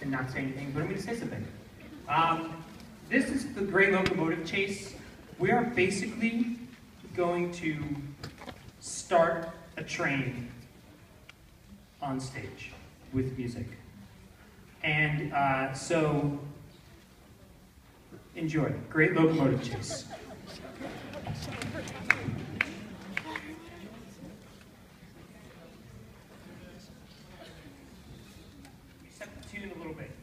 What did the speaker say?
and not say anything, but I'm going to say something. This is the Great Locomotive Chase. We are basically going to start a train on stage with music. And so, enjoy. Great Locomotive Chase. Set the tune a little bit.